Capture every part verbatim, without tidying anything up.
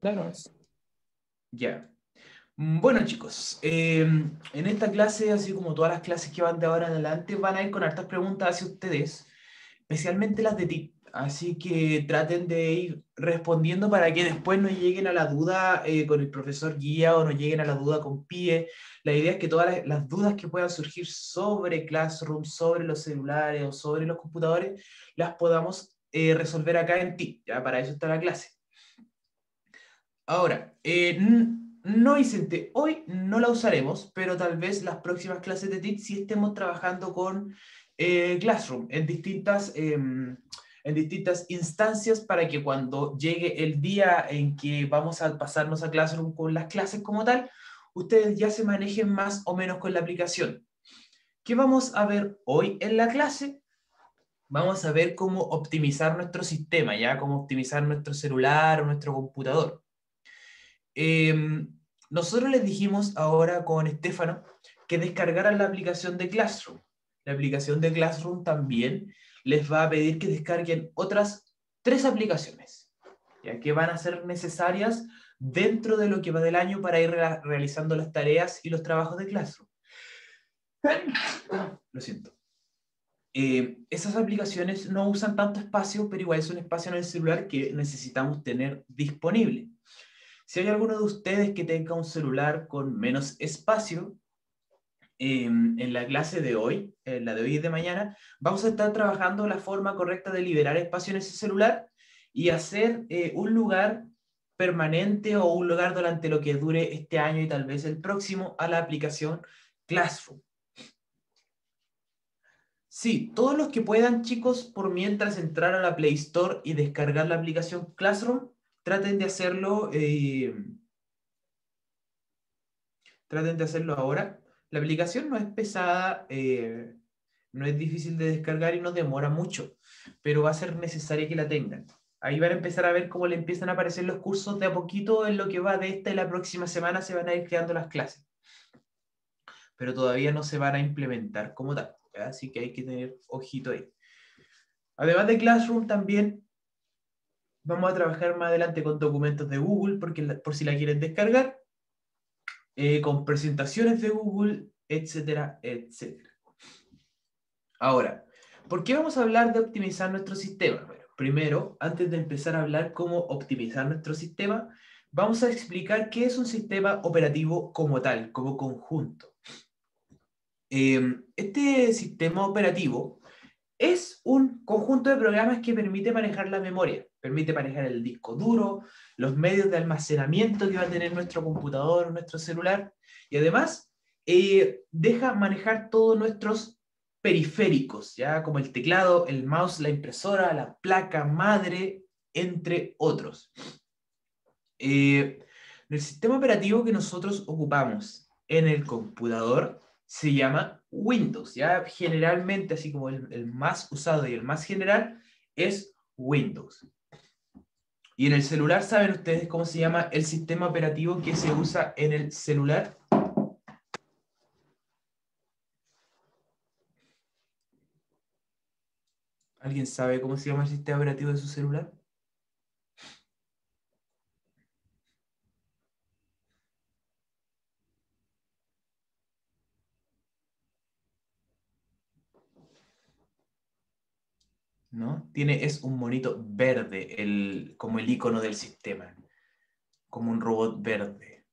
Claro. Es. Ya. Mm, Bueno, chicos, eh, en esta clase, así como todas las clases que van de ahora en adelante, van a ir con hartas preguntas hacia ustedes, especialmente las de T I C. Así que traten de ir respondiendo para que después no lleguen a la duda eh, con el profesor guía o no lleguen a la duda con P I E. La idea es que todas las, las dudas que puedan surgir sobre Classroom, sobre los celulares o sobre los computadores, las podamos eh, resolver acá en T I C. Ya para eso está la clase. Ahora, eh, no, Vicente, hoy no la usaremos, pero tal vez las próximas clases de T I C sí estemos trabajando con eh, Classroom en distintas, eh, en distintas instancias para que cuando llegue el día en que vamos a pasarnos a Classroom con las clases como tal, ustedes ya se manejen más o menos con la aplicación. ¿Qué vamos a ver hoy en la clase? Vamos a ver cómo optimizar nuestro sistema, ya cómo optimizar nuestro celular o nuestro computador. Eh, Nosotros les dijimos ahora con Estefano que descargaran la aplicación de Classroom. La aplicación de Classroom también les va a pedir que descarguen otras tres aplicaciones, ya que van a ser necesarias dentro de lo que va del año para ir re realizando las tareas y los trabajos de Classroom. Lo siento. Eh, esas aplicaciones no usan tanto espacio, pero igual es un espacio en el celular que necesitamos tener disponible. Si hay alguno de ustedes que tenga un celular con menos espacio, eh, en la clase de hoy, en la de hoy y de mañana, vamos a estar trabajando la forma correcta de liberar espacio en ese celular y hacer eh, un lugar permanente o un lugar durante lo que dure este año y tal vez el próximo a la aplicación Classroom. Sí, todos los que puedan, chicos, por mientras entrar a la Play Store y descargar la aplicación Classroom, traten de hacerlo. Eh, Traten de hacerlo ahora. La aplicación no es pesada, eh, no es difícil de descargar y no demora mucho, pero va a ser necesario que la tengan. Ahí van a empezar a ver cómo le empiezan a aparecer los cursos de a poquito en lo que va de esta y la próxima semana se van a ir creando las clases, pero todavía no se van a implementar como tal, ¿ya? Así que hay que tener ojito ahí. Además de Classroom, también vamos a trabajar más adelante con documentos de Google, porque, por si la quieren descargar, eh, con presentaciones de Google, etcétera, etcétera. Ahora, ¿por qué vamos a hablar de optimizar nuestro sistema? Bueno, primero, antes de empezar a hablar cómo optimizar nuestro sistema, vamos a explicar qué es un sistema operativo como tal, como conjunto. Eh, este sistema operativo es un conjunto de programas que permite manejar la memoria, permite manejar el disco duro, los medios de almacenamiento que va a tener nuestro computador o nuestro celular, y además eh, deja manejar todos nuestros periféricos, ya como el teclado, el mouse, la impresora, la placa madre, entre otros. Eh, el sistema operativo que nosotros ocupamos en el computador se llama Windows. Ya generalmente, así como el, el más usado y el más general, es Windows. Y en el celular, ¿saben ustedes cómo se llama el sistema operativo que se usa en el celular? ¿Alguien sabe cómo se llama el sistema operativo de su celular? ¿No? Tiene, es un monito verde, el, como el icono del sistema, como un robot verde.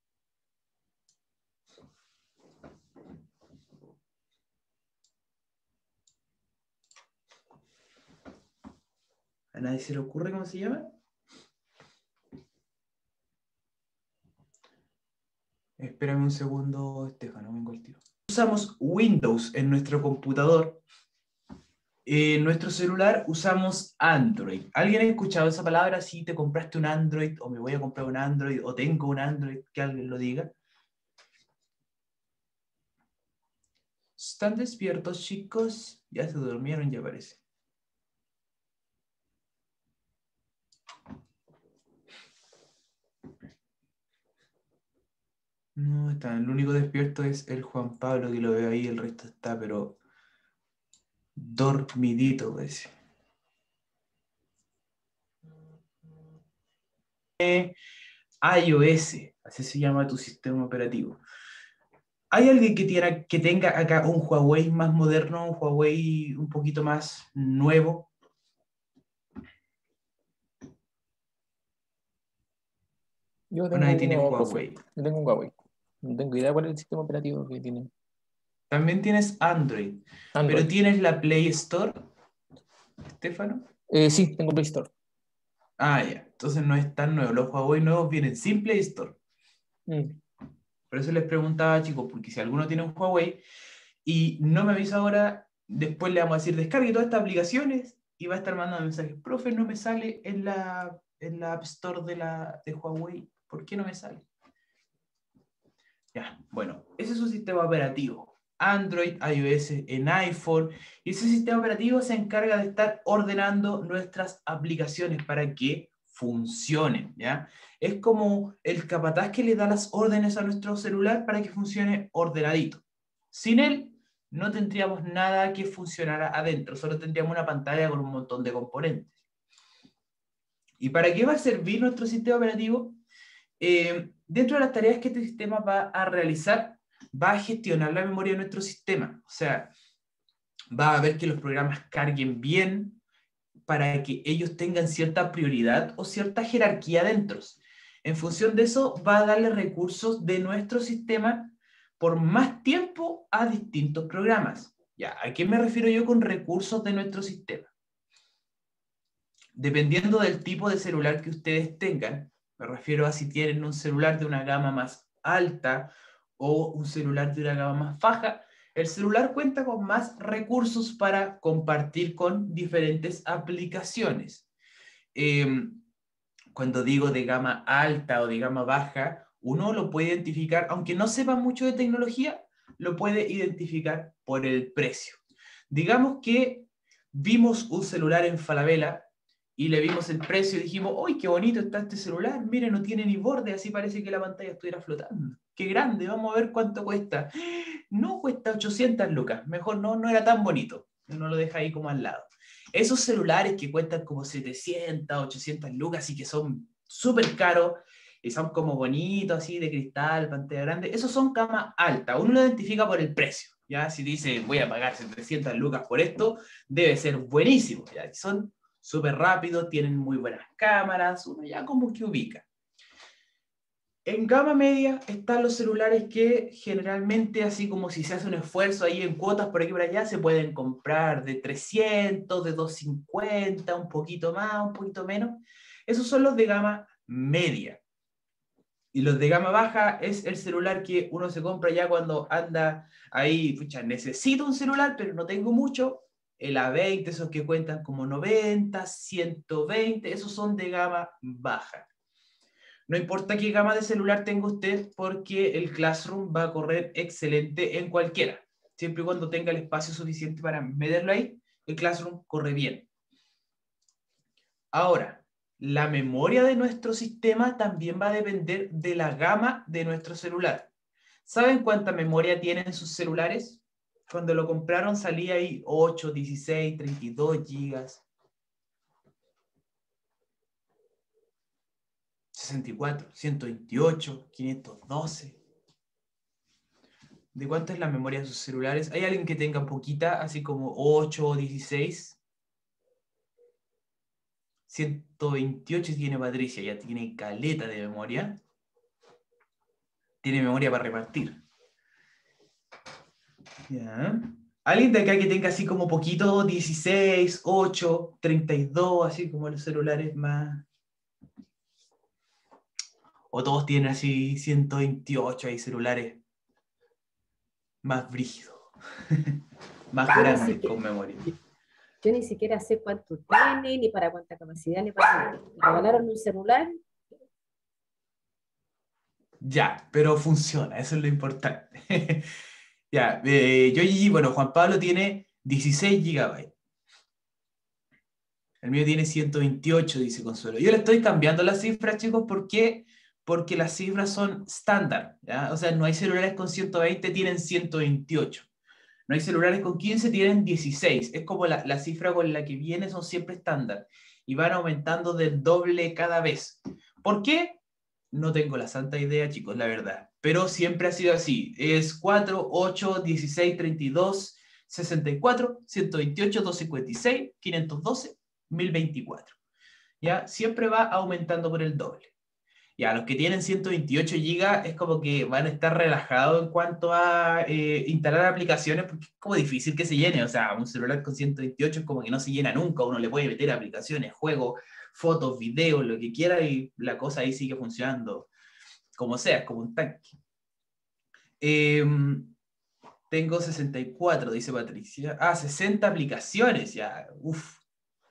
¿A nadie se le ocurre cómo se llama? Espérame un segundo, Estefano, vengo al tiro. Usamos Windows en nuestro computador. En nuestro celular usamos Android. ¿Alguien ha escuchado esa palabra? Si te compraste un Android, o me voy a comprar un Android, o tengo un Android, que alguien lo diga. ¿Están despiertos, chicos? Ya se durmieron, ya parece. No, está. El único despierto es el Juan Pablo, que lo veo ahí, el resto está, pero dormidito, parece. iOS, así se llama tu sistema operativo. ¿Hay alguien que, tiene, que tenga acá un Huawei más moderno, un Huawei un poquito más nuevo? Yo ¿O nadie tengo tiene uno, profe. Huawei? Yo tengo un Huawei. No tengo idea cuál es el sistema operativo que tiene. También tienes Android, pero Android. ¿tienes la Play Store, Estefano? Eh, sí, tengo Play Store. Ah, ya, entonces no es tan nuevo. Los Huawei nuevos vienen sin Play Store. Mm. Por eso les preguntaba, chicos, porque si alguno tiene un Huawei y no me avisa ahora, después le vamos a decir, descargue todas estas aplicaciones y va a estar mandando mensajes. Profe, no me sale en la, en la App Store de, la, de Huawei. ¿Por qué no me sale? Ya, bueno, ese es su sistema operativo. Android, iOS, en iPhone. Y ese sistema operativo se encarga de estar ordenando nuestras aplicaciones para que funcionen, ¿ya? Es como el capataz que le da las órdenes a nuestro celular para que funcione ordenadito. Sin él, no tendríamos nada que funcionara adentro, solo tendríamos una pantalla con un montón de componentes. ¿Y para qué va a servir nuestro sistema operativo? Eh, dentro de las tareas que este sistema va a realizar, va a gestionar la memoria de nuestro sistema. O sea, va a ver que los programas carguen bien para que ellos tengan cierta prioridad o cierta jerarquía dentro. En función de eso, va a darle recursos de nuestro sistema por más tiempo a distintos programas. Ya, ¿a qué me refiero yo con recursos de nuestro sistema? Dependiendo del tipo de celular que ustedes tengan, me refiero a si tienen un celular de una gama más alta o un celular de una gama más baja, el celular cuenta con más recursos para compartir con diferentes aplicaciones. Eh, cuando digo de gama alta o de gama baja, uno lo puede identificar, aunque no sepa mucho de tecnología, lo puede identificar por el precio. Digamos que vimos un celular en Falabella y le vimos el precio y dijimos, ¡uy, qué bonito está este celular! Mire, no tiene ni borde, así parece que la pantalla estuviera flotando. ¡Qué grande! Vamos a ver cuánto cuesta. No, cuesta ochocientas lucas. Mejor no, no era tan bonito. Uno lo deja ahí como al lado. Esos celulares que cuestan como setecientas, ochocientas lucas y que son súper caros y son como bonitos, así de cristal, pantalla grande, esos son gama alta. Uno lo identifica por el precio. ¿Ya? Si dice, voy a pagar setecientas lucas por esto, debe ser buenísimo. ¿Ya? Son súper rápidos, tienen muy buenas cámaras, uno ya como que ubica. En gama media están los celulares que generalmente, así como si se hace un esfuerzo ahí en cuotas por aquí y por allá, se pueden comprar de trescientos, de doscientos cincuenta, un poquito más, un poquito menos. Esos son los de gama media. Y los de gama baja es el celular que uno se compra ya cuando anda ahí, pucha, necesito un celular, pero no tengo mucho. El A veinte, esos que cuentan como noventa, ciento veinte, esos son de gama baja. No importa qué gama de celular tenga usted, porque el Classroom va a correr excelente en cualquiera. Siempre y cuando tenga el espacio suficiente para meterlo ahí, el Classroom corre bien. Ahora, la memoria de nuestro sistema también va a depender de la gama de nuestro celular. ¿Saben cuánta memoria tienen sus celulares? Cuando lo compraron salía ahí ocho, dieciséis, treinta y dos gigas. sesenta y cuatro, ciento veintiocho, quinientos doce. ¿De cuánto es la memoria de sus celulares? ¿Hay alguien que tenga poquita, así como ocho o dieciséis? ciento veintiocho tiene Patricia, ya tiene caleta de memoria. Tiene memoria para repartir. Ya. ¿Alguien de acá que tenga así como poquito, dieciséis, ocho, treinta y dos, así como los celulares más... O todos tienen así ciento veintiocho, hay celulares más brígidos, más Yo ni grandes siquiera, con memoria. yo, yo ni siquiera sé cuánto tiene, ni para cuánta capacidad, ni para nada. Me regalaron un celular. Ya, pero funciona, eso es lo importante. Ya, eh, yo, y bueno, Juan Pablo tiene dieciséis gigabytes. El mío tiene ciento veintiocho, dice Consuelo. Yo le estoy cambiando las cifras, chicos, ¿por qué? Porque las cifras son estándar, ¿ya? O sea, no hay celulares con ciento veinte, tienen ciento veintiocho. No hay celulares con quince, tienen dieciséis. Es como la, la cifra con la que viene, son siempre estándar. Y van aumentando del doble cada vez. ¿Por qué? No tengo la santa idea, chicos, la verdad. Pero siempre ha sido así. Es cuatro, ocho, dieciséis, treinta y dos, sesenta y cuatro, ciento veintiocho, doscientos cincuenta y seis, quinientos doce, mil veinticuatro. ¿Ya? Siempre va aumentando por el doble. Ya, los que tienen ciento veintiocho gigas es como que van a estar relajados en cuanto a eh, instalar aplicaciones, porque es como difícil que se llene. O sea, un celular con ciento veintiocho es como que no se llena nunca. Uno le puede meter aplicaciones, juegos, fotos, videos, lo que quiera, y la cosa ahí sigue funcionando como sea, es como un tanque. Eh, tengo sesenta y cuatro, dice Patricia. Ah, sesenta aplicaciones, ya. Uf.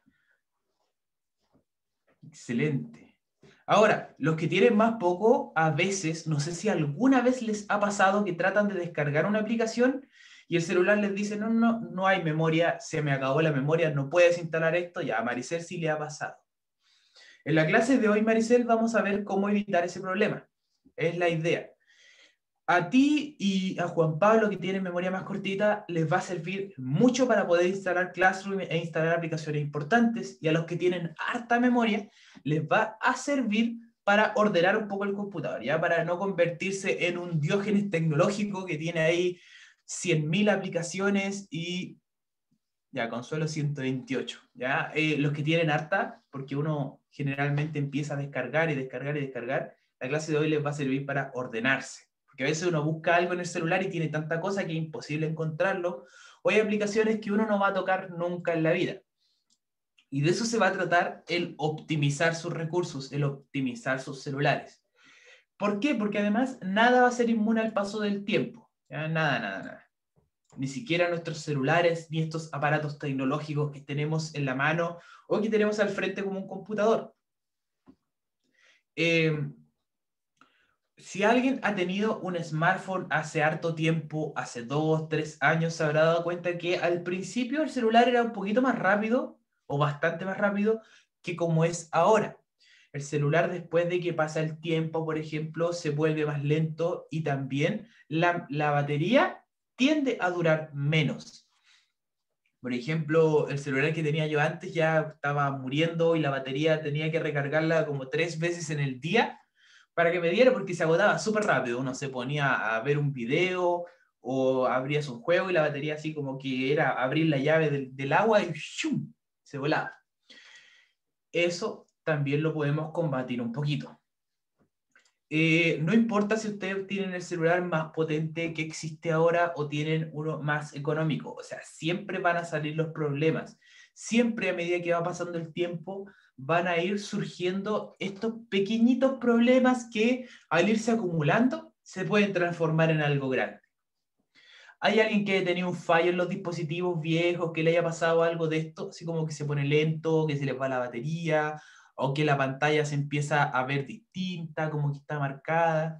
Excelente. Ahora, los que tienen más poco, a veces, no sé si alguna vez les ha pasado que tratan de descargar una aplicación y el celular les dice, no, no, no hay memoria, se me acabó la memoria, no puedes instalar esto. Ya, a Maricel sí le ha pasado. En la clase de hoy, Maricel, vamos a ver cómo evitar ese problema. Es la idea. A ti y a Juan Pablo, que tienen memoria más cortita, les va a servir mucho para poder instalar Classroom e instalar aplicaciones importantes, y a los que tienen harta memoria, les va a servir para ordenar un poco el computador, ¿ya? Para no convertirse en un Diógenes tecnológico que tiene ahí cien mil aplicaciones y ya, Consuelo ciento veintiocho, ¿ya? Eh, los que tienen harta, porque uno generalmente empieza a descargar y descargar y descargar, la clase de hoy les va a servir para ordenarse. Porque a veces uno busca algo en el celular y tiene tanta cosa que es imposible encontrarlo, o hay aplicaciones que uno no va a tocar nunca en la vida. Y de eso se va a tratar el optimizar sus recursos, el optimizar sus celulares. ¿Por qué? Porque además nada va a ser inmune al paso del tiempo. ¿Ya? Nada, nada, nada. Ni siquiera nuestros celulares, ni estos aparatos tecnológicos que tenemos en la mano o que tenemos al frente como un computador. Eh, si alguien ha tenido un smartphone hace harto tiempo, hace dos, tres años, se habrá dado cuenta que al principio el celular era un poquito más rápido, o bastante más rápido, que como es ahora. El celular, después de que pasa el tiempo, por ejemplo, se vuelve más lento, y también la, la batería tiende a durar menos. Por ejemplo, el celular que tenía yo antes ya estaba muriendo y la batería tenía que recargarla como tres veces en el día para que me diera, porque se agotaba súper rápido. Uno se ponía a ver un video o abrías un juego y la batería así como que era abrir la llave del, del agua y ¡shum!, se volaba. Eso también lo podemos combatir un poquito. Eh, no importa si ustedes tienen el celular más potente que existe ahora o tienen uno más económico, o sea, siempre van a salir los problemas. Siempre, a medida que va pasando el tiempo, van a ir surgiendo estos pequeñitos problemas que, al irse acumulando, se pueden transformar en algo grande. ¿Hay alguien que haya tenido un fallo en los dispositivos viejos, que le haya pasado algo de esto? Así como que se pone lento, que se les va la batería, o que la pantalla se empieza a ver distinta, como que está marcada.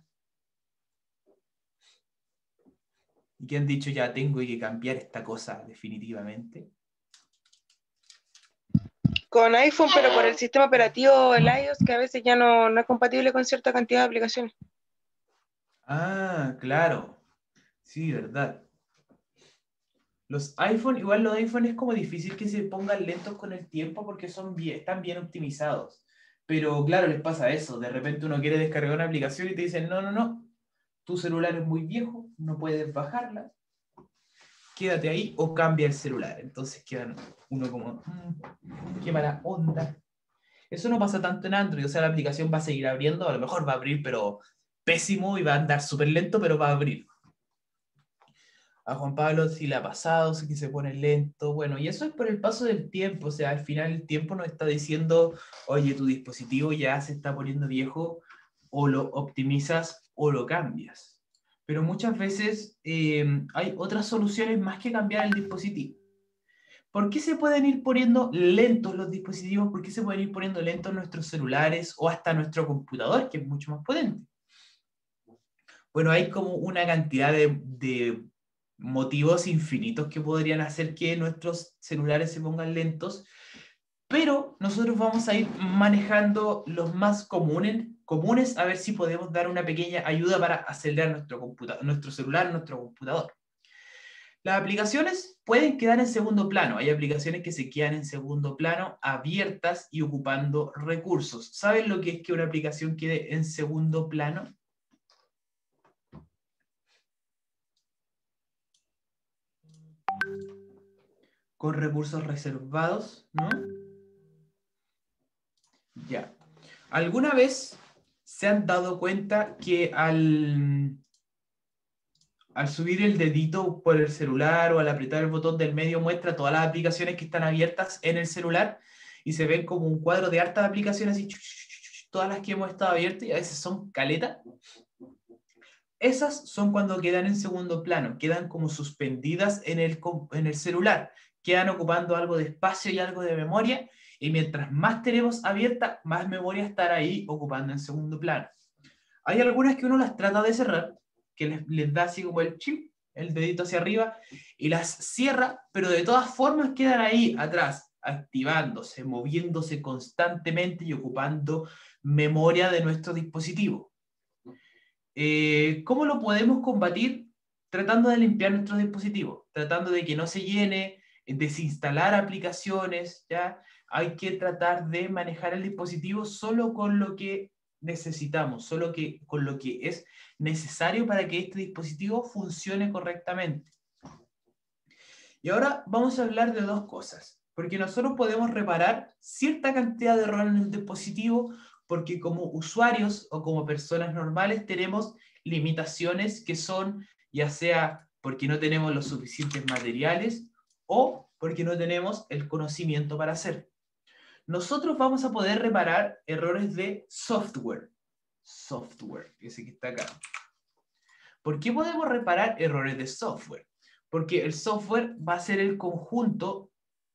Y que han dicho, ya tengo que cambiar esta cosa definitivamente. Con iPhone, pero por el sistema operativo, el iOS, que a veces ya no, no es compatible con cierta cantidad de aplicaciones. Ah, claro. Sí, verdad. Los iPhone, igual los iPhone es como difícil que se pongan lentos con el tiempo porque son bien, están bien optimizados. Pero claro, les pasa eso. De repente uno quiere descargar una aplicación y te dicen, no, no, no, tu celular es muy viejo, no puedes bajarla. Quédate ahí o cambia el celular. Entonces quedan uno como, mmm, qué mala onda. Eso no pasa tanto en Android. O sea, la aplicación va a seguir abriendo. A lo mejor va a abrir, pero pésimo, y va a andar súper lento, pero va a abrir. A Juan Pablo sí le ha pasado, sí que se pone lento. Bueno, y eso es por el paso del tiempo. O sea, al final el tiempo nos está diciendo, oye, tu dispositivo ya se está poniendo viejo, o lo optimizas o lo cambias. Pero muchas veces eh, hay otras soluciones más que cambiar el dispositivo. ¿Por qué se pueden ir poniendo lentos los dispositivos? ¿Por qué se pueden ir poniendo lentos nuestros celulares o hasta nuestro computador, que es mucho más potente? Bueno, hay como una cantidad de, de motivos infinitos que podrían hacer que nuestros celulares se pongan lentos, pero nosotros vamos a ir manejando los más comunes, comunes a ver si podemos dar una pequeña ayuda para acelerar nuestro, computa- nuestro celular, nuestro computador. Las aplicaciones pueden quedar en segundo plano. Hay aplicaciones que se quedan en segundo plano, abiertas y ocupando recursos. ¿Saben lo que es que una aplicación quede en segundo plano? Con recursos reservados, ¿no? Ya. ¿Alguna vez se han dado cuenta que al, al subir el dedito por el celular o al apretar el botón del medio muestra todas las aplicaciones que están abiertas en el celular y se ven como un cuadro de hartas aplicaciones así, todas las que hemos estado abiertas y a veces son caletas? Esas son cuando quedan en segundo plano, quedan como suspendidas en el, en el celular, quedan ocupando algo de espacio y algo de memoria, y mientras más tenemos abierta, más memoria estará ahí ocupando en segundo plano. Hay algunas que uno las trata de cerrar, que les, les da así como el chip, el dedito hacia arriba, y las cierra, pero de todas formas quedan ahí atrás, activándose, moviéndose constantemente y ocupando memoria de nuestro dispositivo. Eh, ¿Cómo lo podemos combatir? Tratando de limpiar nuestro dispositivo, tratando de que no se llene, desinstalar aplicaciones, ¿ya? Hay que tratar de manejar el dispositivo solo con lo que necesitamos, solo que, con lo que es necesario para que este dispositivo funcione correctamente. Y ahora vamos a hablar de dos cosas, porque nosotros podemos reparar cierta cantidad de errores en el dispositivo, porque como usuarios o como personas normales tenemos limitaciones que son ya sea porque no tenemos los suficientes materiales o porque no tenemos el conocimiento para hacer. Nosotros vamos a poder reparar errores de software. Software, ese que está acá. ¿Por qué podemos reparar errores de software? Porque el software va a ser el conjunto,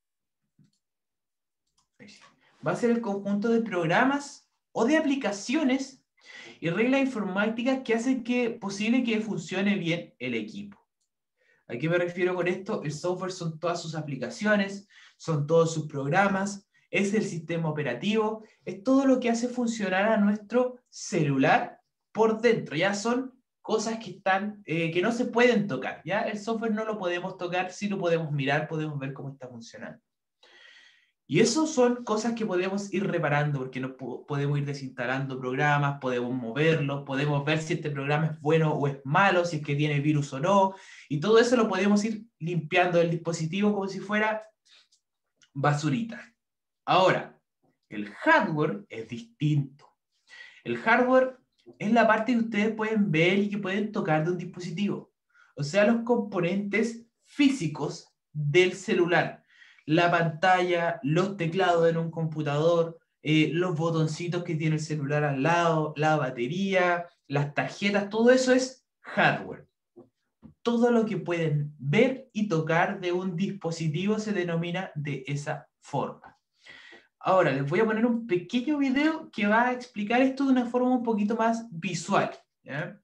va a ser el conjunto de programas o de aplicaciones y reglas informáticas que hacen que posible que funcione bien el equipo. ¿A qué me refiero con esto? El software son todas sus aplicaciones, son todos sus programas, es el sistema operativo, es todo lo que hace funcionar a nuestro celular por dentro. Ya son cosas que están, eh, que no se pueden tocar. ¿Ya? El software no lo podemos tocar, sí lo podemos mirar, podemos ver cómo está funcionando. Y eso son cosas que podemos ir reparando, porque nos po podemos ir desinstalando programas, podemos moverlos, podemos ver si este programa es bueno o es malo, si es que tiene virus o no, y todo eso lo podemos ir limpiando del dispositivo como si fuera basurita. Ahora, el hardware es distinto. El hardware es la parte que ustedes pueden ver y que pueden tocar de un dispositivo. O sea, los componentes físicos del celular. La pantalla, los teclados en un computador, eh, los botoncitos que tiene el celular al lado, la batería, las tarjetas, todo eso es hardware. Todo lo que pueden ver y tocar de un dispositivo se denomina de esa forma. Ahora les voy a poner un pequeño video que va a explicar esto de una forma un poquito más visual, ¿ya?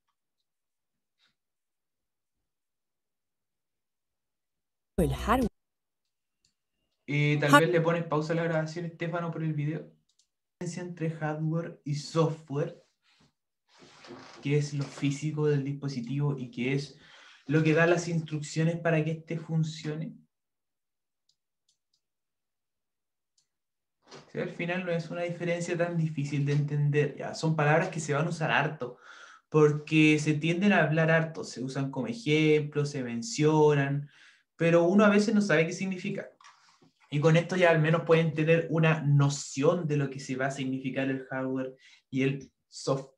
El hardware. Eh, tal vez le pones pausa a la grabación, Estefano, por el video. La diferencia entre hardware y software, que es lo físico del dispositivo y que es lo que da las instrucciones para que éste funcione. ¿Sí? Al final no es una diferencia tan difícil de entender. ¿Ya? Son palabras que se van a usar harto, porque se tienden a hablar harto, se usan como ejemplos, se mencionan, pero uno a veces no sabe qué significa. Y con esto ya al menos pueden tener una noción de lo que se va a significar el hardware y el software.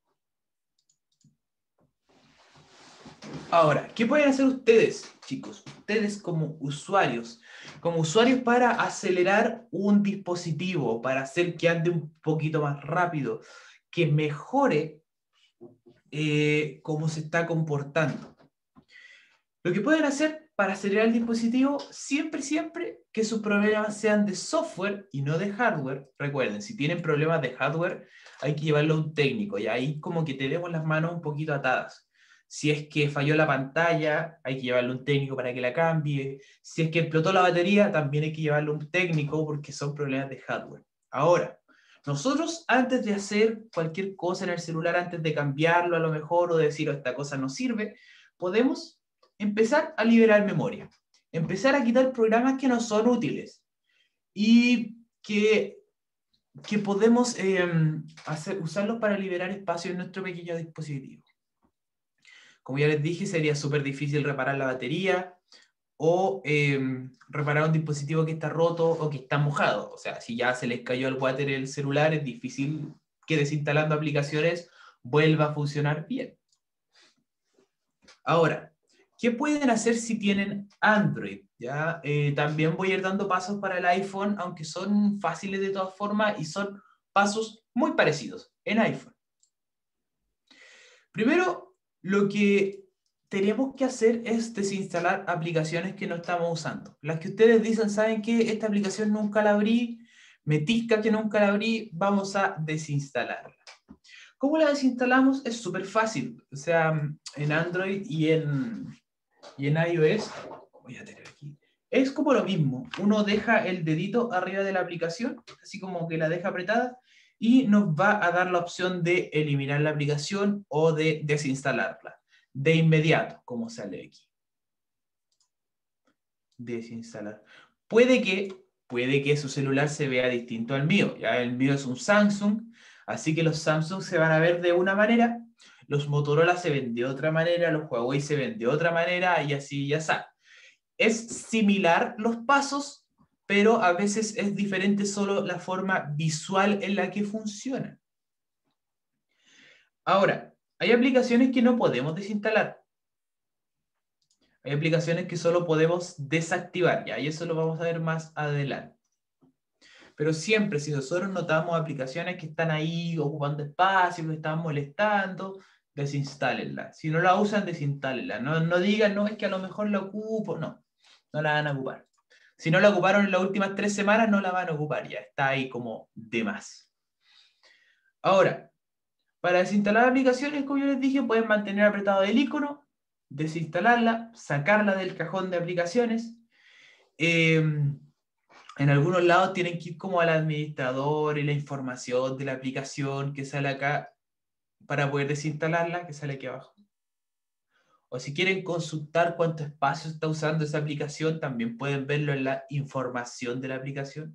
Ahora, ¿qué pueden hacer ustedes, chicos? Ustedes como usuarios, como usuarios para acelerar un dispositivo, para hacer que ande un poquito más rápido, que mejore eh, cómo se está comportando. Lo que pueden hacer para acelerar el dispositivo, siempre, siempre que sus problemas sean de software y no de hardware. Recuerden, si tienen problemas de hardware, hay que llevarlo a un técnico, y ahí como que tenemos las manos un poquito atadas. Si es que falló la pantalla, hay que llevarlo a un técnico para que la cambie. Si es que explotó la batería, también hay que llevarlo a un técnico porque son problemas de hardware. Ahora, nosotros antes de hacer cualquier cosa en el celular, antes de cambiarlo a lo mejor o de decir, oh, esta cosa no sirve, podemos empezar a liberar memoria, empezar a quitar programas que no son útiles y que, que podemos eh, hacer, usarlos para liberar espacio en nuestro pequeño dispositivo. Como ya les dije, sería súper difícil reparar la batería o eh, reparar un dispositivo que está roto o que está mojado. O sea, si ya se les cayó el water el celular, es difícil que desinstalando aplicaciones vuelva a funcionar bien. Ahora, ¿qué pueden hacer si tienen Android? ¿Ya? Eh, también voy a ir dando pasos para el iPhone, aunque son fáciles de todas formas y son pasos muy parecidos en iPhone. Primero, lo que tenemos que hacer es desinstalar aplicaciones que no estamos usando. Las que ustedes dicen, ¿saben qué? Esta aplicación nunca la abrí, me tisca que nunca la abrí, vamos a desinstalarla. ¿Cómo la desinstalamos? Es súper fácil. O sea, en Android y en, y en iOS, voy a tener aquí, es como lo mismo. Uno deja el dedito arriba de la aplicación, así como que la deja apretada, y nos va a dar la opción de eliminar la aplicación o de desinstalarla. De inmediato, como sale aquí. Desinstalar. Puede que, puede que su celular se vea distinto al mío. Ya el mío es un Samsung, así que los Samsung se van a ver de una manera, los Motorola se ven de otra manera, los Huawei se ven de otra manera, y así ya está. Es similar los pasos, pero a veces es diferente solo la forma visual en la que funciona. Ahora, hay aplicaciones que no podemos desinstalar. Hay aplicaciones que solo podemos desactivar, ¿ya? Y eso lo vamos a ver más adelante. Pero siempre, si nosotros notamos aplicaciones que están ahí ocupando espacio, que están molestando, desinstálenla. Si no la usan, desinstálenla. No, no digan, no, es que a lo mejor la ocupo. No, no la van a ocupar. Si no la ocuparon en las últimas tres semanas, no la van a ocupar ya. Está ahí como de más. Ahora, para desinstalar aplicaciones, como yo les dije, pueden mantener apretado el icono, desinstalarla, sacarla del cajón de aplicaciones. Eh, en algunos lados tienen que ir como al administrador y la información de la aplicación que sale acá para poder desinstalarla, que sale aquí abajo. O si quieren consultar cuánto espacio está usando esa aplicación, también pueden verlo en la información de la aplicación.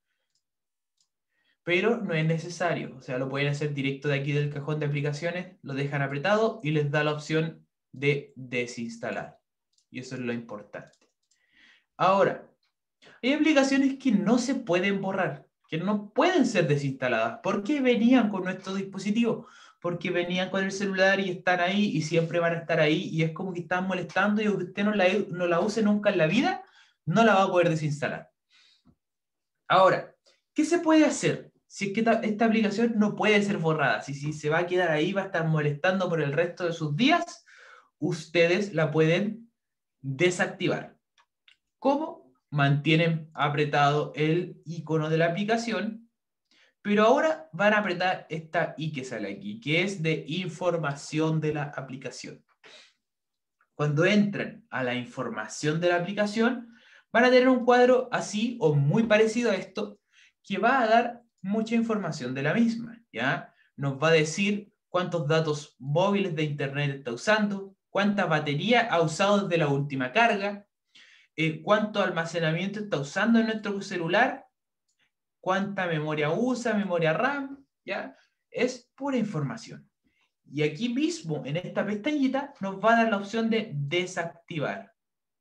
Pero no es necesario, o sea, lo pueden hacer directo de aquí del cajón de aplicaciones, lo dejan apretado y les da la opción de desinstalar. Y eso es lo importante. Ahora, hay aplicaciones que no se pueden borrar, que no pueden ser desinstaladas. ¿Por qué venían con nuestro dispositivo? Porque venían con el celular y están ahí y siempre van a estar ahí y es como que están molestando y aunque usted no la, no la use nunca en la vida, no la va a poder desinstalar. Ahora, ¿qué se puede hacer? Si es que esta, esta aplicación no puede ser borrada, si, si se va a quedar ahí, va a estar molestando por el resto de sus días, ustedes la pueden desactivar. ¿Cómo? Mantienen apretado el icono de la aplicación, pero ahora van a apretar esta I que sale aquí, que es de información de la aplicación. Cuando entren a la información de la aplicación, van a tener un cuadro así o muy parecido a esto, que va a dar mucha información de la misma, ¿ya? Nos va a decir cuántos datos móviles de internet está usando, cuánta batería ha usado desde la última carga, eh, cuánto almacenamiento está usando en nuestro celular, cuánta memoria usa, memoria RAM, ¿ya? Es pura información. Y aquí mismo, en esta pestañita, nos va a dar la opción de desactivar.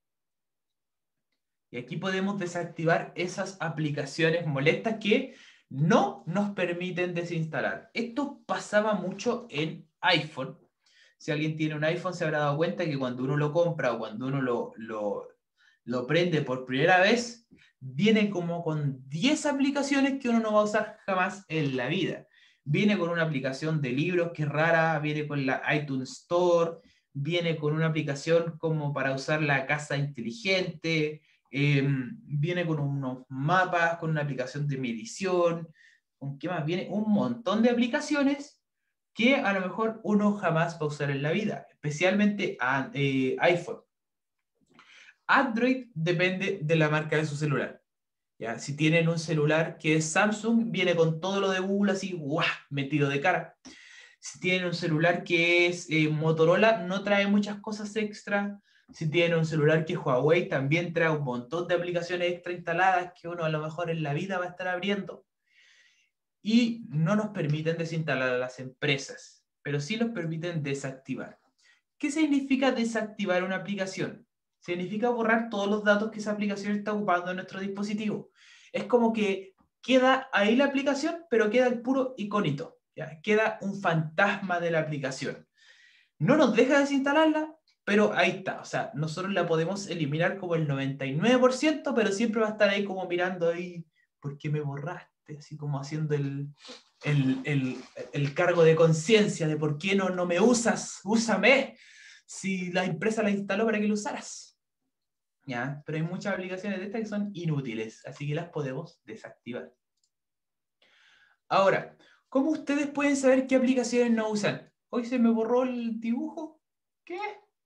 Y aquí podemos desactivar esas aplicaciones molestas que no nos permiten desinstalar. Esto pasaba mucho en iPhone. Si alguien tiene un iPhone se habrá dado cuenta que cuando uno lo compra o cuando uno lo, lo, lo prende por primera vez, viene como con diez aplicaciones que uno no va a usar jamás en la vida. Viene con una aplicación de libros que es rara, viene con la iTunes Store, viene con una aplicación como para usar la casa inteligente, eh, viene con unos mapas, con una aplicación de medición, ¿con qué más? Viene un montón de aplicaciones que a lo mejor uno jamás va a usar en la vida, especialmente a, eh, iPhone. Android depende de la marca de su celular. ¿Ya? Si tienen un celular que es Samsung, viene con todo lo de Google así, ¡guau!, metido de cara. Si tienen un celular que es eh, Motorola, no trae muchas cosas extra. Si tienen un celular que es Huawei, también trae un montón de aplicaciones extra instaladas que uno a lo mejor en la vida va a estar abriendo. Y no nos permiten desinstalar a las empresas, pero sí nos permiten desactivar. ¿Qué significa desactivar una aplicación? Significa borrar todos los datos que esa aplicación está ocupando en nuestro dispositivo. Es como que queda ahí la aplicación, pero queda el puro iconito. ¿Ya? Queda un fantasma de la aplicación. No nos deja desinstalarla, pero ahí está. O sea, nosotros la podemos eliminar como el noventa y nueve por ciento, pero siempre va a estar ahí como mirando ahí, ¿por qué me borraste? Así como haciendo el, el, el, el cargo de conciencia de por qué no, no me usas, úsame, si la empresa la instaló para que lo usaras. ¿Ya? Pero hay muchas aplicaciones de estas que son inútiles, así que las podemos desactivar. Ahora, ¿cómo ustedes pueden saber qué aplicaciones no usan? Hoy se me borró el dibujo. ¿Qué?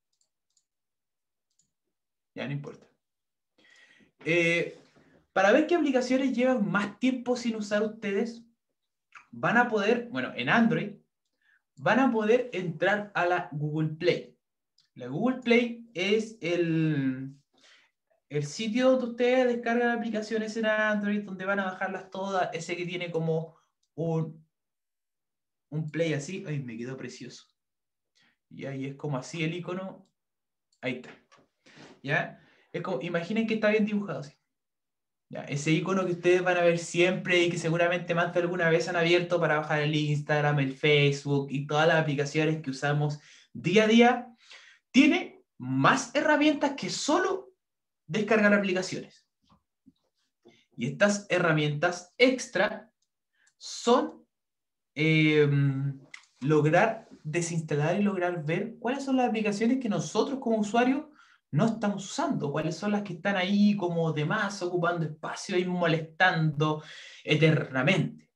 Ya no importa. Eh, para ver qué aplicaciones llevan más tiempo sin usar ustedes, van a poder, bueno, en Android, van a poder entrar a la Google Play. La Google Play es el, el sitio donde ustedes descargan aplicaciones en Android, donde van a bajarlas todas, ese que tiene como un, un Play así. Ay, me quedó precioso. Y ahí es como así el icono. Ahí está. ¿Ya? Es como, imaginen que está bien dibujado así. ¿Ya? Ese icono que ustedes van a ver siempre y que seguramente más de alguna vez han abierto para bajar el Instagram, el Facebook y todas las aplicaciones que usamos día a día, tiene más herramientas que solo descargar aplicaciones. Y estas herramientas extra son eh, lograr desinstalar y lograr ver cuáles son las aplicaciones que nosotros como usuarios no estamos usando, cuáles son las que están ahí como de más, ocupando espacio y molestando eternamente.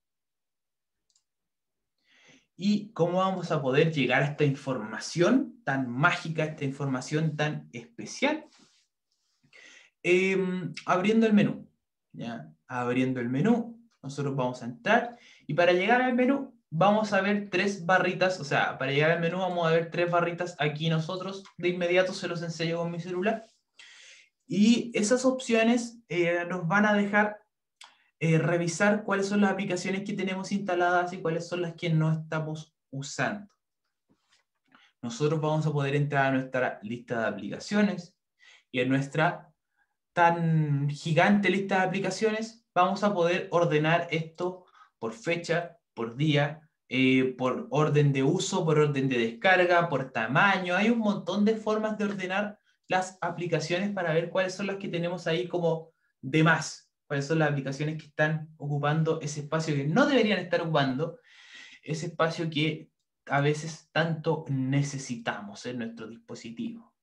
¿Y cómo vamos a poder llegar a esta información tan mágica, esta información tan especial? Eh, abriendo el menú. ¿Ya? Abriendo el menú, nosotros vamos a entrar y para llegar al menú vamos a ver tres barritas, o sea, para llegar al menú vamos a ver tres barritas aquí nosotros, de inmediato se los enseño con mi celular. Y esas opciones eh, nos van a dejar eh, revisar cuáles son las aplicaciones que tenemos instaladas y cuáles son las que no estamos usando. Nosotros vamos a poder entrar a nuestra lista de aplicaciones y en nuestra tan gigante lista de aplicaciones vamos a poder ordenar esto por fecha, por día, eh, por orden de uso, por orden de descarga, por tamaño. Hay un montón de formas de ordenar las aplicaciones para ver cuáles son las que tenemos ahí como de más, cuáles son las aplicaciones que están ocupando ese espacio que no deberían estar ocupando, ese espacio que a veces tanto necesitamos en nuestro dispositivo.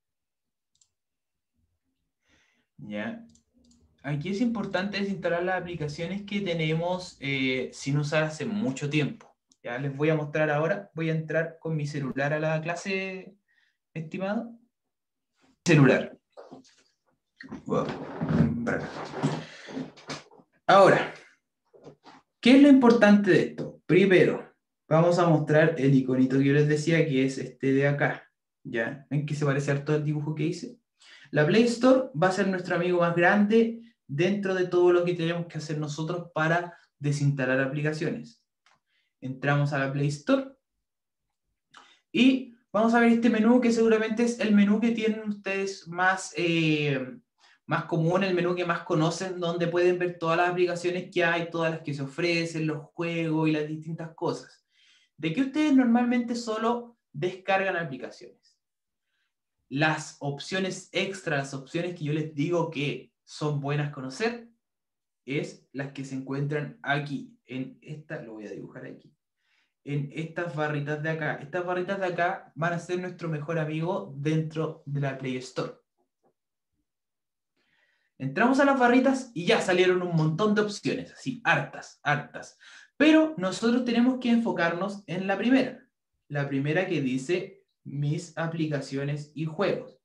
¿Ya? Aquí es importante desinstalar las aplicaciones que tenemos eh, sin usar hace mucho tiempo. Ya les voy a mostrar ahora. Voy a entrar con mi celular a la clase, estimado. Celular. Wow. Ahora, ¿qué es lo importante de esto? Primero, vamos a mostrar el iconito que yo les decía, que es este de acá. ¿Ya? ¿Ven que se parece harto al dibujo que hice? La Play Store va a ser nuestro amigo más grande dentro de todo lo que tenemos que hacer nosotros para desinstalar aplicaciones. Entramos a la Play Store y vamos a ver este menú que seguramente es el menú que tienen ustedes más, eh, más común, el menú que más conocen, donde pueden ver todas las aplicaciones que hay, todas las que se ofrecen, los juegos y las distintas cosas. ¿De qué ustedes normalmente solo descargan aplicaciones? Las opciones extra, las opciones que yo les digo que son buenas conocer, es las que se encuentran aquí, en esta, lo voy a dibujar aquí, en estas barritas de acá. Estas barritas de acá van a ser nuestro mejor amigo dentro de la Play Store. Entramos a las barritas y ya salieron un montón de opciones, así, hartas, hartas. Pero nosotros tenemos que enfocarnos en la primera, la primera que dice mis aplicaciones y juegos.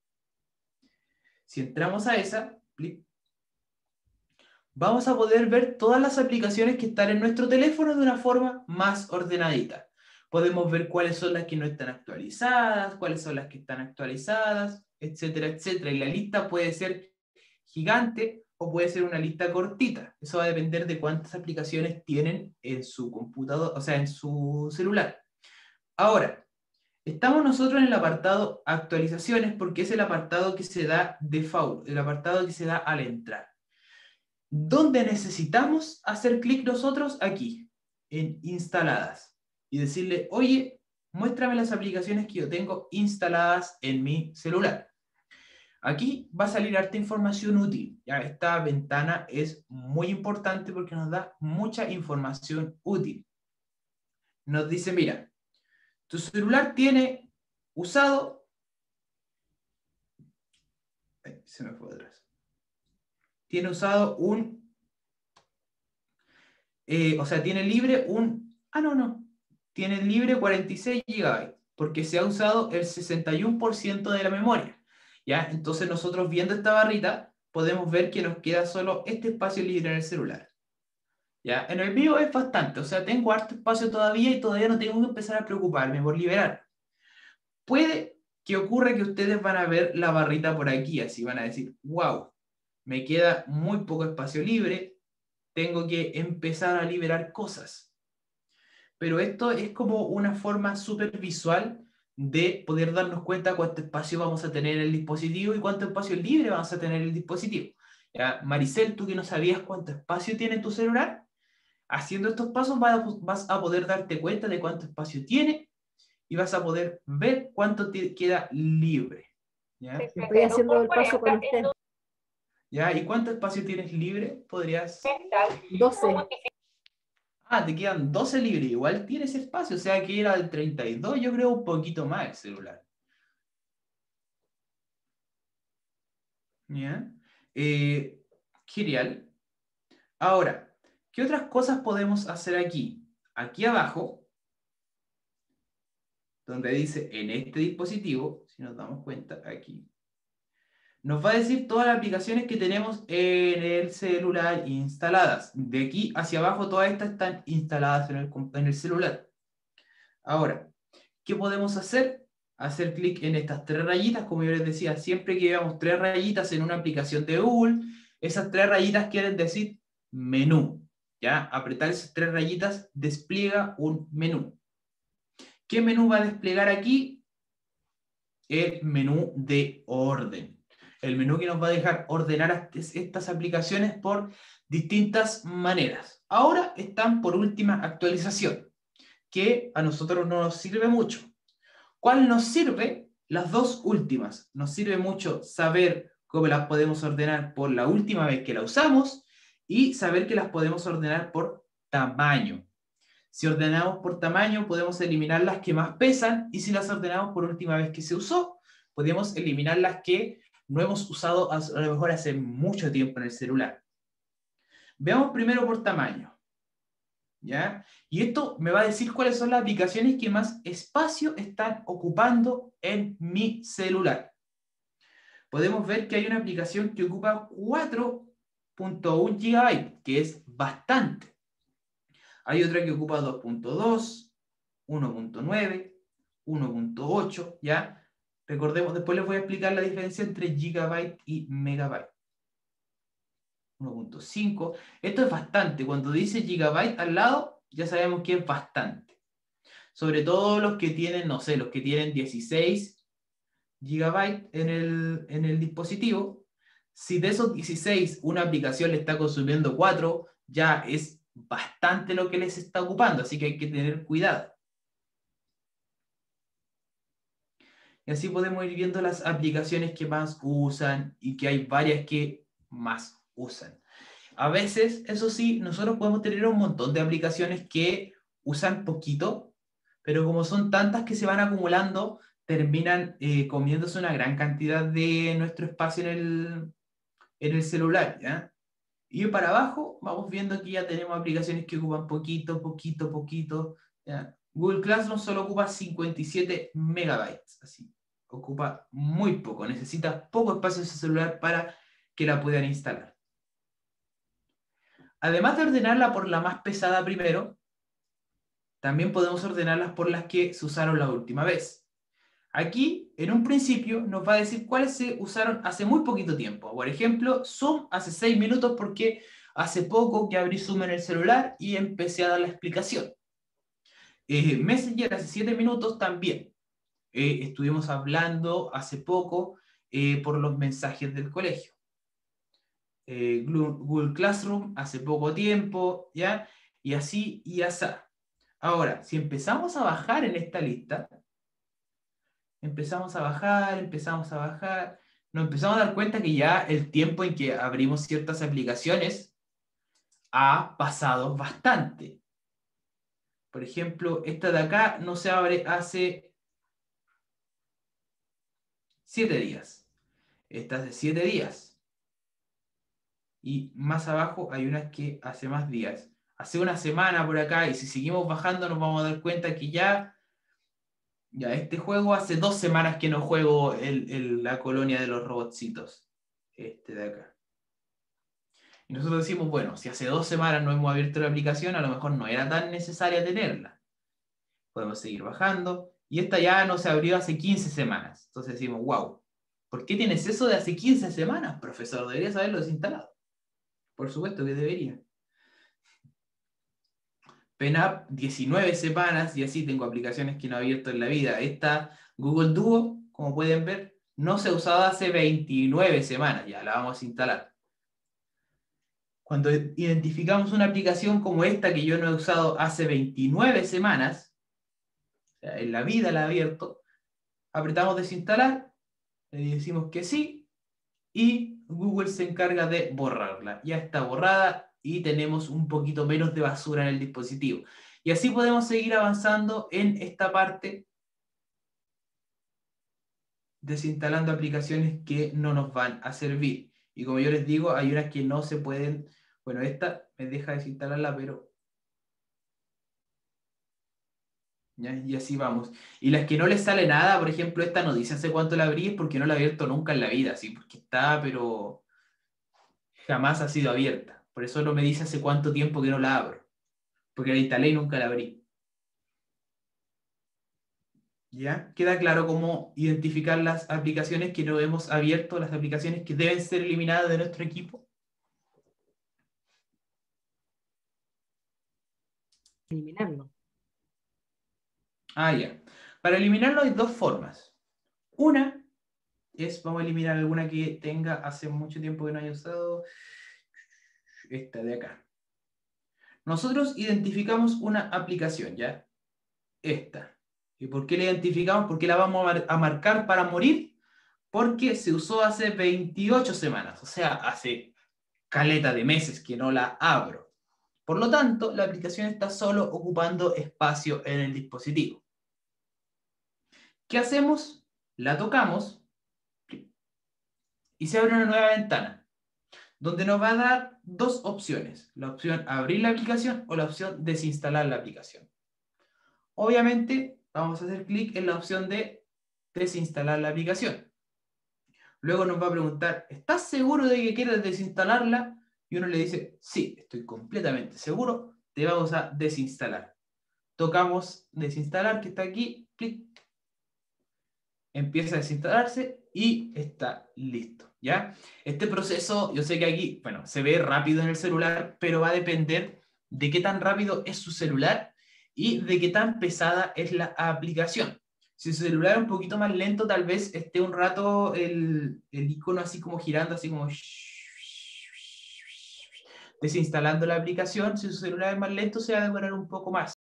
Si entramos a esa, vamos a poder ver todas las aplicaciones que están en nuestro teléfono de una forma más ordenadita. Podemos ver cuáles son las que no están actualizadas, cuáles son las que están actualizadas, etcétera, etcétera. Y la lista puede ser gigante o puede ser una lista cortita. Eso va a depender de cuántas aplicaciones tienen en su computador, o sea, en su celular. Ahora, estamos nosotros en el apartado actualizaciones porque es el apartado que se da default, el apartado que se da al entrar. ¿Dónde necesitamos hacer clic nosotros? Aquí, en instaladas. Y decirle, oye, muéstrame las aplicaciones que yo tengo instaladas en mi celular. Aquí va a salir harta información útil. Ya, esta ventana es muy importante porque nos da mucha información útil. Nos dice, mira, tu celular tiene usado... Ay, se me fue atrás. Tiene usado un... Eh, o sea, tiene libre un... Ah, no, no. Tiene libre cuarenta y seis gigabytes porque se ha usado el sesenta y uno por ciento de la memoria. ¿Ya? Entonces nosotros viendo esta barrita podemos ver que nos queda solo este espacio libre en el celular. ¿Ya? En el mío es bastante, o sea, tengo harto espacio todavía y todavía no tengo que empezar a preocuparme por liberar. Puede que ocurra que ustedes van a ver la barrita por aquí, así van a decir, wow, me queda muy poco espacio libre, tengo que empezar a liberar cosas. Pero esto es como una forma súper visual de poder darnos cuenta cuánto espacio vamos a tener en el dispositivo y cuánto espacio libre vamos a tener en el dispositivo. ¿Ya? Maricel, tú que no sabías cuánto espacio tiene tu celular, haciendo estos pasos vas a poder darte cuenta de cuánto espacio tiene y vas a poder ver cuánto te queda libre. ¿Ya? Estoy haciendo el paso con usted. ¿Ya? ¿Y cuánto espacio tienes libre? Podrías... doce. Ah, te quedan doce libres, igual tienes espacio, o sea que era el treinta y dos, yo creo un poquito más el celular. ¿Ya? Eh, genial. Ahora, ¿qué otras cosas podemos hacer aquí? Aquí abajo, donde dice en este dispositivo, si nos damos cuenta, aquí, nos va a decir todas las aplicaciones que tenemos en el celular instaladas. De aquí hacia abajo todas estas están instaladas en el, en el celular. Ahora, ¿qué podemos hacer? Hacer clic en estas tres rayitas, como yo les decía, siempre que veamos tres rayitas en una aplicación de Google, esas tres rayitas quieren decir menú. ¿Ya? Apretar esas tres rayitas despliega un menú. ¿Qué menú va a desplegar aquí? El menú de orden. El menú que nos va a dejar ordenar estas aplicaciones por distintas maneras. Ahora están por última actualización, que a nosotros no nos sirve mucho. ¿Cuál nos sirve? Las dos últimas. Nos sirve mucho saber cómo las podemos ordenar por la última vez que la usamos y saber que las podemos ordenar por tamaño. Si ordenamos por tamaño, podemos eliminar las que más pesan y si las ordenamos por última vez que se usó, podemos eliminar las que no hemos usado a lo mejor hace mucho tiempo en el celular. Veamos primero por tamaño. ¿Ya? Y esto me va a decir cuáles son las aplicaciones que más espacio están ocupando en mi celular. Podemos ver que hay una aplicación que ocupa cuatro punto uno gigabytes, que es bastante. Hay otra que ocupa dos punto dos, uno punto nueve, uno punto ocho, ¿ya? Recordemos, después les voy a explicar la diferencia entre gigabyte y megabyte. uno punto cinco. Esto es bastante. Cuando dice gigabyte al lado, ya sabemos que es bastante. Sobre todo los que tienen, no sé, los que tienen dieciséis gigabytes en el, en el dispositivo. Si de esos dieciséis una aplicación le está consumiendo cuatro, ya es bastante lo que les está ocupando, así que hay que tener cuidado. Y así podemos ir viendo las aplicaciones que más usan y que hay varias que más usan. A veces, eso sí, nosotros podemos tener un montón de aplicaciones que usan poquito, pero como son tantas que se van acumulando, terminan eh, comiéndose una gran cantidad de nuestro espacio en el, en el celular, ¿ya? Y para abajo vamos viendo que ya tenemos aplicaciones que ocupan poquito, poquito, poquito, ¿ya? Google Classroom solo ocupa cincuenta y siete megabytes, así, ocupa muy poco, necesita poco espacio en su celular para que la puedan instalar. Además de ordenarla por la más pesada primero, también podemos ordenarlas por las que se usaron la última vez. Aquí, en un principio, nos va a decir cuáles se usaron hace muy poquito tiempo. Por ejemplo, Zoom hace seis minutos porque hace poco que abrí Zoom en el celular y empecé a dar la explicación. Eh, Messenger hace siete minutos también. Eh, estuvimos hablando hace poco eh, por los mensajes del colegio. Eh, Google Classroom hace poco tiempo, ¿ya? Y así y así. Ahora, si empezamos a bajar en esta lista, empezamos a bajar, empezamos a bajar, nos empezamos a dar cuenta que ya el tiempo en que abrimos ciertas aplicaciones ha pasado bastante. Por ejemplo, esta de acá no se abre hace siete días. Esta es de siete días. Y más abajo hay unas que hace más días. Hace una semana por acá, y si seguimos bajando nos vamos a dar cuenta que ya, ya este juego hace dos semanas que no juego el, el, la colonia de los robotcitos. Este de acá. Y nosotros decimos, bueno, si hace dos semanas no hemos abierto la aplicación, a lo mejor no era tan necesaria tenerla. Podemos seguir bajando. Y esta ya no se abrió hace quince semanas. Entonces decimos, wow, ¿por qué tienes eso de hace quince semanas, profesor? Deberías haberlo desinstalado. Por supuesto que debería. PenApp, diecinueve semanas, y así tengo aplicaciones que no he abierto en la vida. Esta Google Duo, como pueden ver, no se ha usado hace veintinueve semanas. Ya la vamos a instalar. Cuando identificamos una aplicación como esta que yo no he usado hace veintinueve semanas, o sea, en la vida la he abierto, apretamos desinstalar, le decimos que sí, y Google se encarga de borrarla. Ya está borrada y tenemos un poquito menos de basura en el dispositivo. Y así podemos seguir avanzando en esta parte, desinstalando aplicaciones que no nos van a servir. Y como yo les digo, hay unas que no se pueden... Bueno, esta me deja desinstalarla, pero... ¿Ya? Y así vamos. Y las que no les sale nada, por ejemplo, esta no dice hace cuánto la abrí, es porque no la he abierto nunca en la vida, así, porque está, pero jamás ha sido abierta. Por eso no me dice hace cuánto tiempo que no la abro, porque la instalé y nunca la abrí. ¿Ya? Queda claro cómo identificar las aplicaciones que no hemos abierto, las aplicaciones que deben ser eliminadas de nuestro equipo. Eliminarlo. Ah, ya. Para eliminarlo hay dos formas. Una es, vamos a eliminar alguna que tenga hace mucho tiempo que no haya usado. Esta de acá. Nosotros identificamos una aplicación, ¿ya? Esta. ¿Y por qué la identificamos? ¿Por qué la vamos a, mar a marcar para morir? Porque se usó hace veintiocho semanas, o sea, hace caleta de meses que no la abro. Por lo tanto, la aplicación está solo ocupando espacio en el dispositivo. ¿Qué hacemos? La tocamos y se abre una nueva ventana, donde nos va a dar dos opciones. La opción abrir la aplicación o la opción desinstalar la aplicación. Obviamente, vamos a hacer clic en la opción de desinstalar la aplicación. Luego nos va a preguntar, ¿estás seguro de que quieres desinstalarla? Y uno le dice, sí, estoy completamente seguro, te vamos a desinstalar. Tocamos desinstalar, que está aquí, clic. Empieza a desinstalarse y está listo, ¿ya? Este proceso, yo sé que aquí, bueno, se ve rápido en el celular, pero va a depender de qué tan rápido es su celular y de qué tan pesada es la aplicación. Si su celular es un poquito más lento, tal vez esté un rato el, el icono así como girando, así como desinstalando la aplicación. Si su celular es más lento, se va a demorar un poco más.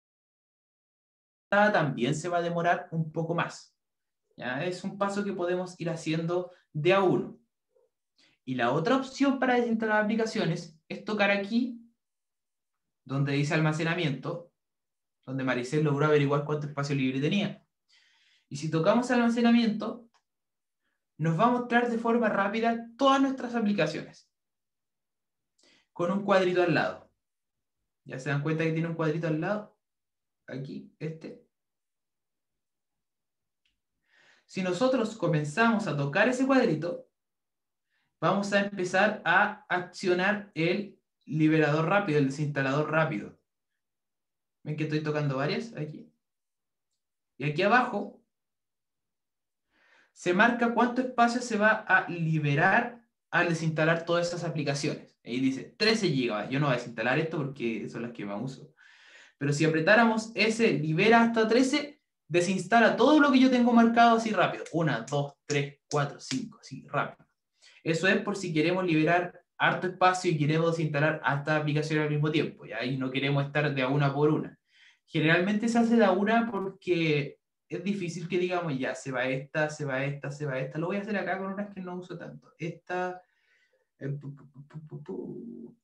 También se va a demorar un poco más. ¿Ya? Es un paso que podemos ir haciendo de a uno. Y la otra opción para desinstalar aplicaciones es tocar aquí, donde dice almacenamiento, donde Maricel logró averiguar cuánto espacio libre tenía. Y si tocamos almacenamiento, nos va a mostrar de forma rápida todas nuestras aplicaciones, con un cuadrito al lado. ¿Ya se dan cuenta que tiene un cuadrito al lado? Aquí, este. Si nosotros comenzamos a tocar ese cuadrito, vamos a empezar a accionar el liberador rápido, el desinstalador rápido. ¿Ven que estoy tocando varias? Aquí. Y aquí abajo se marca cuánto espacio se va a liberar al desinstalar todas esas aplicaciones. Ahí dice trece gigabytes. Yo no voy a desinstalar esto porque son las que más uso. Pero si apretáramos ese libera hasta trece, desinstala todo lo que yo tengo marcado así rápido. uno, dos, tres, cuatro, cinco, así rápido. Eso es por si queremos liberar harto espacio y queremos desinstalar hartas aplicaciones al mismo tiempo. ¿Ya? Y no queremos estar de a una por una. Generalmente se hace de a una porque es difícil que digamos, ya, se va esta, se va esta, se va esta. Lo voy a hacer acá con unas que no uso tanto. Esta... Eh, pu, pu, pu, pu, pu, pu.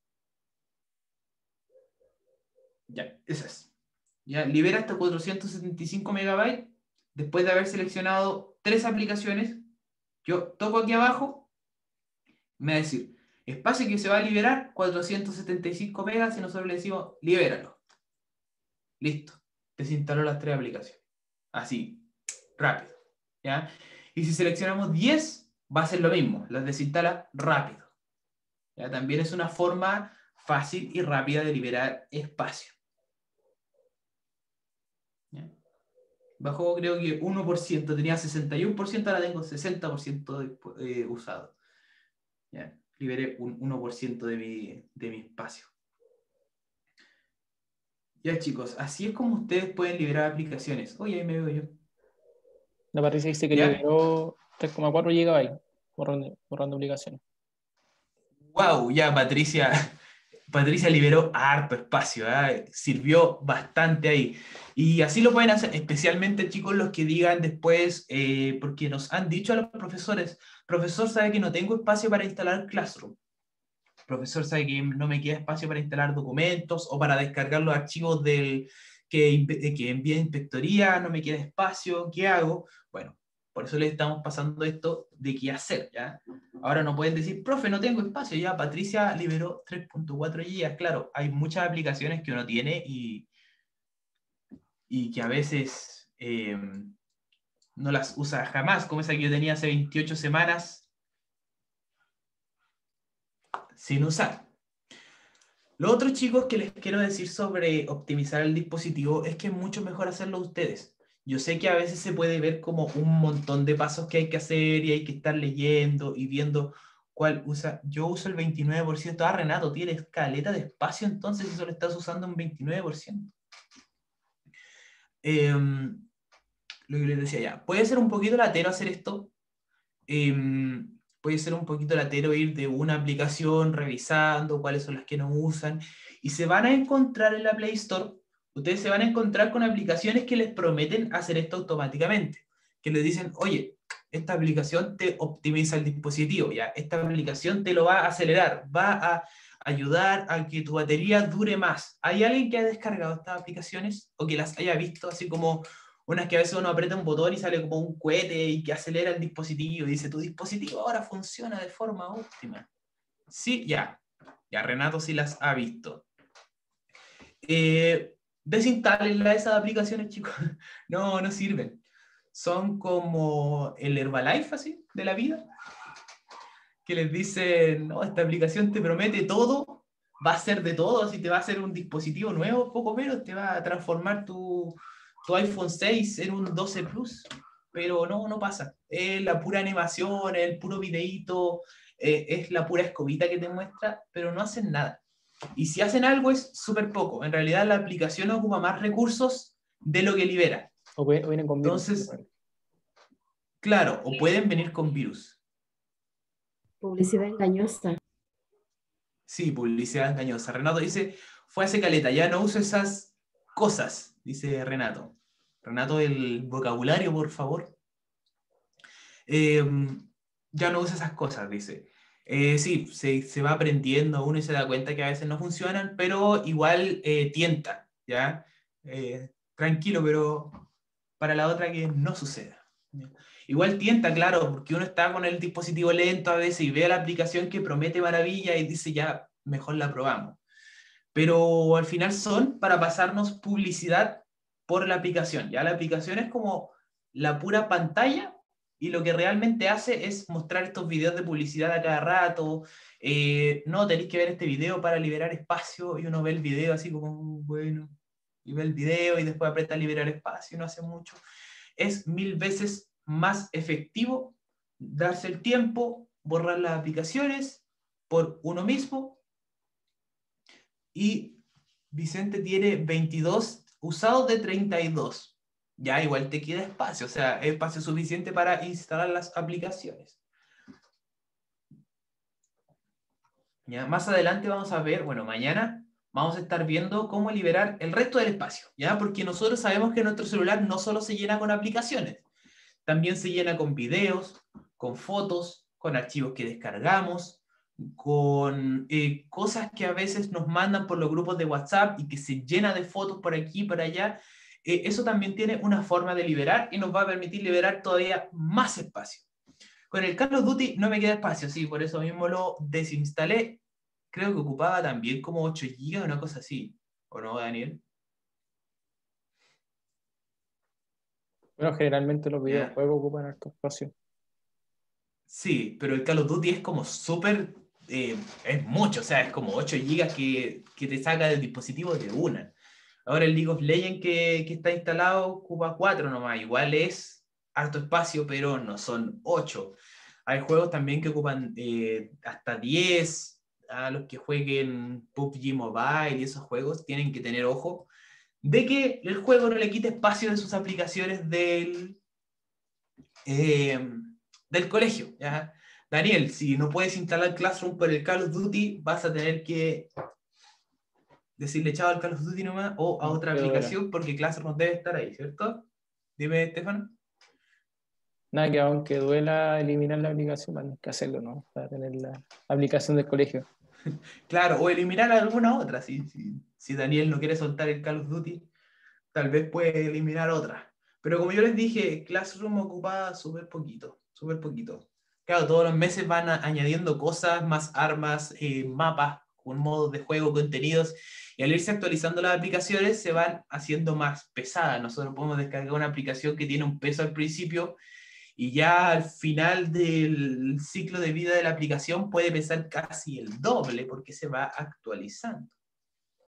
Ya, esa es. Ya, libera hasta cuatrocientos setenta y cinco megabytes. Después de haber seleccionado tres aplicaciones, yo toco aquí abajo, me va a decir, espacio que se va a liberar, cuatrocientos setenta y cinco megas, y nosotros le decimos, libéralo. Listo. Desinstaló las tres aplicaciones. Así, rápido. ¿Ya? Y si seleccionamos diez, va a ser lo mismo, las desinstala rápido. ¿Ya? También es una forma fácil y rápida de liberar espacio. ¿Ya? Bajó creo que uno por ciento, tenía sesenta y uno por ciento, ahora tengo sesenta por ciento de, eh, usado. ¿Ya? Liberé un uno por ciento de mi, de mi espacio. Ya chicos, así es como ustedes pueden liberar aplicaciones. Oye, ahí me veo yo. La Patricia dice que ¿Ya? liberó tres coma cuatro gigabytes borrando, borrando aplicaciones. Wow, ya Patricia, Patricia liberó harto espacio, ¿eh? Sirvió bastante ahí. Y así lo pueden hacer, especialmente chicos los que digan después, eh, porque nos han dicho a los profesores, profesor sabe que no tengo espacio para instalar Classroom. Profesor sabe que no me queda espacio para instalar documentos o para descargar los archivos del, que, que envía inspectoría, no me queda espacio, ¿qué hago? Bueno, por eso les estamos pasando esto de qué hacer, ¿ya? Ahora no pueden decir, profe, no tengo espacio, ya Patricia liberó tres punto cuatro gigas. Claro, hay muchas aplicaciones que uno tiene y, y que a veces eh, no las usa jamás, como esa que yo tenía hace veintiocho semanas sin usar. Lo otro, chicos, que les quiero decir sobre optimizar el dispositivo es que es mucho mejor hacerlo ustedes. Yo sé que a veces se puede ver como un montón de pasos que hay que hacer y hay que estar leyendo y viendo cuál usa. Yo uso el veintinueve por ciento. Ah, Renato, tiene escaleta de espacio, entonces eso lo estás usando un veintinueve por ciento. Eh, lo que les decía ya. Puede ser un poquito latero hacer esto. Eh, puede ser un poquito latero ir de una aplicación revisando cuáles son las que no usan, y se van a encontrar en la Play Store, ustedes se van a encontrar con aplicaciones que les prometen hacer esto automáticamente, que les dicen, oye, esta aplicación te optimiza el dispositivo, ya, esta aplicación te lo va a acelerar, va a ayudar a que tu batería dure más. ¿Hay alguien que ha descargado estas aplicaciones o que las haya visto así como unas que a veces uno aprieta un botón y sale como un cohete y que acelera el dispositivo y dice, tu dispositivo ahora funciona de forma óptima? Sí, ya. Ya Renato sí las ha visto. Eh, desinstalenla esas aplicaciones, chicos. No, no sirven. Son como el Herbalife, así, de la vida. Que les dicen, no, esta aplicación te promete todo, va a ser de todo, así te va a hacer un dispositivo nuevo, poco menos, te va a transformar tu... tu iPhone seis en un doce Plus, pero no, no pasa. Es la pura animación, el puro videíto, eh, es la pura escobita que te muestra, pero no hacen nada. Y si hacen algo es súper poco. En realidad la aplicación ocupa más recursos de lo que libera. O, puede- o vienen con virus. Entonces, claro, o pueden venir con virus. Publicidad engañosa. Sí, publicidad engañosa. Renato dice, fue hace caleta, ya no uso esas cosas, dice Renato. Renato, el vocabulario, por favor. Eh, ya no usa esas cosas, dice. Eh, sí, se, se va aprendiendo uno y se da cuenta que a veces no funcionan, pero igual eh, tienta, ¿ya? Eh, tranquilo, pero para la otra que no suceda. Igual tienta, claro, porque uno está con el dispositivo lento a veces y ve la aplicación que promete maravilla y dice ya, mejor la probamos. Pero al final son para pasarnos publicidad por la aplicación. Ya la aplicación es como la pura pantalla y lo que realmente hace es mostrar estos videos de publicidad a cada rato. Eh, no, tenéis que ver este video para liberar espacio, y uno ve el video así como, bueno, y ve el video y después aprieta liberar espacio y no hace mucho. Es mil veces más efectivo darse el tiempo, borrar las aplicaciones por uno mismo. Y Vicente tiene veintidós usados de treinta y dos. Ya igual te queda espacio, o sea, es espacio suficiente para instalar las aplicaciones. Ya, más adelante vamos a ver, bueno, mañana vamos a estar viendo cómo liberar el resto del espacio, ¿ya? Porque nosotros sabemos que nuestro celular no solo se llena con aplicaciones, también se llena con videos, con fotos, con archivos que descargamos, con eh, cosas que a veces nos mandan por los grupos de WhatsApp y que se llena de fotos por aquí y por allá. Eh, eso también tiene una forma de liberar y nos va a permitir liberar todavía más espacio. Con el Call of Duty no me queda espacio, sí, por eso mismo lo desinstalé. Creo que ocupaba también como ocho gigas, una cosa así. ¿O no, Daniel? Bueno, generalmente los Ya. videojuegos ocupan harto espacio. Sí, pero el Call of Duty es como súper... eh, es mucho, o sea, es como ocho gigas que, que te saca del dispositivo de una. Ahora el League of Legends que, que está instalado ocupa cuatro nomás. Igual es harto espacio, pero no son ocho. Hay juegos también que ocupan eh, hasta diez. A los que jueguen P U B G Mobile y esos juegos tienen que tener ojo de que el juego no le quite espacio de sus aplicaciones del, eh, del colegio, ¿ya? Daniel, si no puedes instalar Classroom por el Call of Duty, vas a tener que decirle chao al Call of Duty nomás o a No, otra pero aplicación porque Classroom debe estar ahí, ¿cierto? Dime, Estefano. Nada, que aunque duela eliminar la aplicación, van a tener que hacerlo, ¿no? Para tener la aplicación del colegio. Claro, o eliminar alguna otra. Si, si, si Daniel no quiere soltar el Call of Duty, tal vez puede eliminar otra. Pero como yo les dije, Classroom ocupa súper poquito, súper poquito. Claro, todos los meses van a- añadiendo cosas, más armas, eh, mapas, con modos de juego, contenidos, y al irse actualizando las aplicaciones se van haciendo más pesadas. Nosotros podemos descargar una aplicación que tiene un peso al principio y ya al final del ciclo de vida de la aplicación puede pesar casi el doble porque se va actualizando.